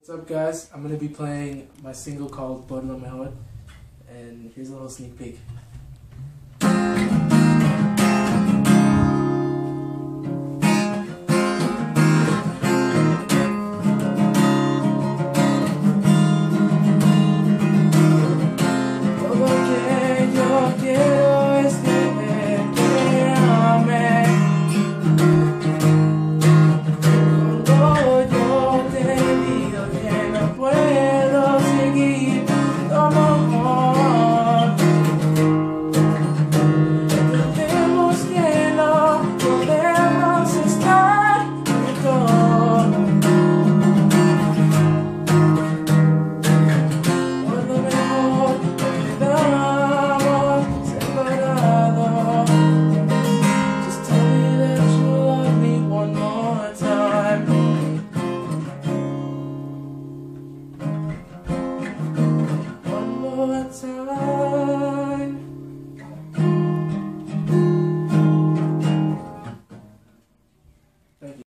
What's up guys, I'm going to be playing my single called Bodla Mehod, and here's a little sneak peek.